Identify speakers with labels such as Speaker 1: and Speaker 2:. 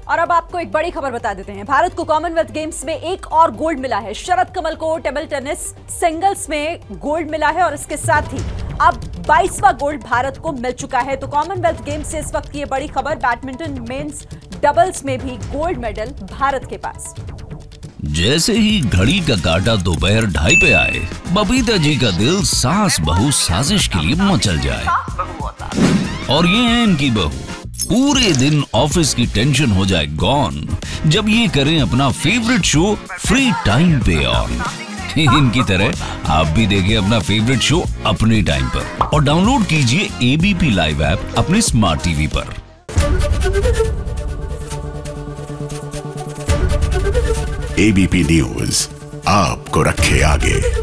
Speaker 1: और अब आपको एक बड़ी खबर बता देते हैं। भारत को कॉमनवेल्थ गेम्स में एक और गोल्ड मिला है। शरद कमल को टेबल टेनिस सिंगल्स में गोल्ड मिला है और इसके साथ ही अब 22वां गोल्ड भारत को मिल चुका है। तो कॉमनवेल्थ गेम्स से इस वक्त की ये बड़ी खबर, बैडमिंटन मेंस डबल्स में भी गोल्ड मेडल भारत के पास।
Speaker 2: जैसे ही घड़ी का काटा दोपहर 2:30 पे आए, बबीता जी का दिल सास बहू साजिश के लिए मचल जाए। और ये है इनकी बहू, पूरे दिन ऑफिस की टेंशन हो जाए गॉन जब ये करें अपना फेवरेट शो फ्री टाइम पे ऑन। इनकी तरह आप भी देखें अपना फेवरेट शो अपने टाइम पर और डाउनलोड कीजिए एबीपी लाइव ऐप अपने स्मार्ट टीवी पर।
Speaker 3: एबीपी न्यूज आपको रखे आगे।